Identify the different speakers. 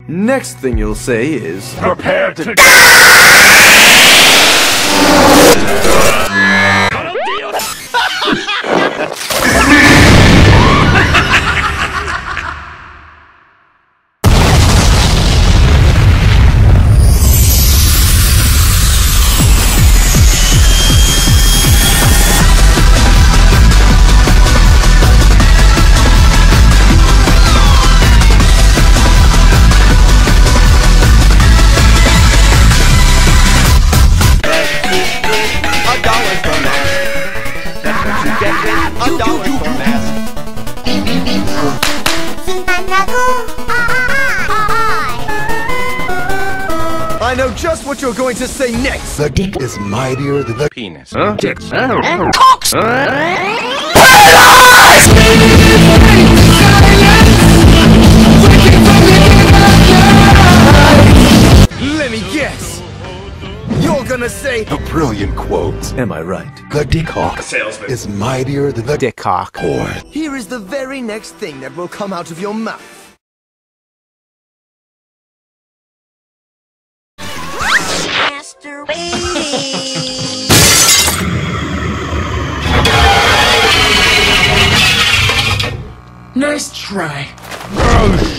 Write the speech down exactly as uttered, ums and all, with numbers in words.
Speaker 1: Next thing you'll say is...
Speaker 2: Prepare to...
Speaker 1: I know just what you're going to say next!
Speaker 3: The dick is mightier than the
Speaker 2: penis. Huh?
Speaker 4: Dicks. And cocks!
Speaker 1: Let me guess! You're gonna say...
Speaker 3: A brilliant quote.
Speaker 1: Am I right?
Speaker 3: The dick hawk
Speaker 2: Salesman.
Speaker 3: is mightier than the
Speaker 4: Dick cock.
Speaker 3: whore.
Speaker 1: Here is the very next thing that will come out of your mouth.
Speaker 5: Nice try.
Speaker 2: Oh,